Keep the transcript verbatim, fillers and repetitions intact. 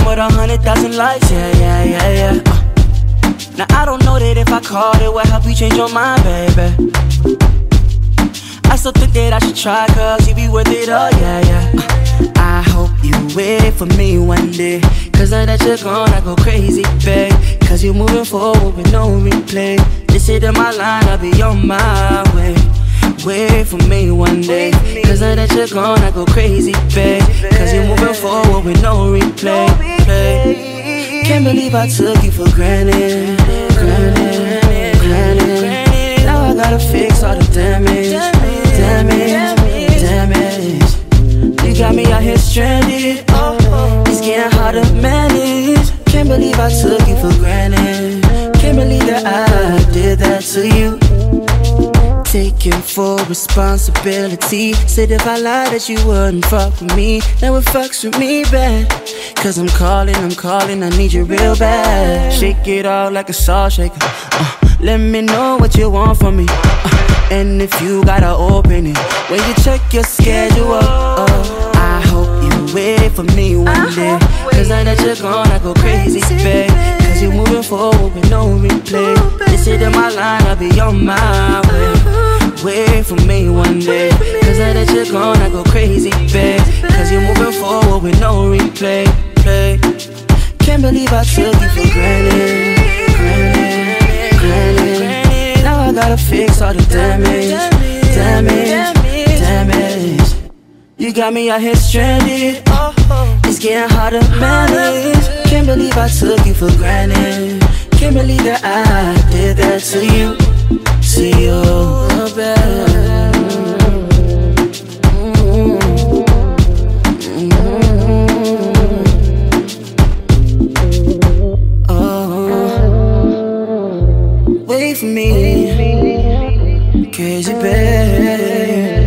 with a hundred thousand likes, yeah, yeah, yeah, yeah. Uh. Now I don't know that if I called it would help you change your mind, baby. I still think that I should try, cause you be worth it, oh yeah, yeah. uh, I hope you wait for me one day, cause now that you're gone I go crazy, babe. Cause you're moving forward with no replay. This hit in my line, I'll be on my way. Wait for me one day, cause now that you're gone I go crazy, babe. Cause you're moving forward with no replay, babe. Can't believe I took you for granted, granted, granted. Now I gotta fix all the damage, damage, damage. You got me out here stranded, it's getting hard to manage. Can't believe I took you for granted. Can't believe that I did that to you. Taking full responsibility. Said if I lied that you wouldn't fuck with me, that would fucks with me bad. Cause I'm calling, I'm calling, I need you real bad. Shake it all like a salt shaker, uh, let me know what you want from me, uh, and if you gotta open it when you check your schedule, uh, I hope you wait for me one day, cause now that you're gone I go crazy, babe. Cause you're moving forward with no replay. This hit in my line, I'll be on my way. Wait for me one day, cause now that you're gone I go crazy, babe. Cause you're moving forward with no replay, play. Can't believe I took you for granted, granted, granted. Now I gotta fix all the damage, damage, damage. You got me out here stranded, it's getting hard to manage. Can't believe I took you for granted. Can't believe that I did that to you, to you, oh, baby. Wait for me, crazy babe.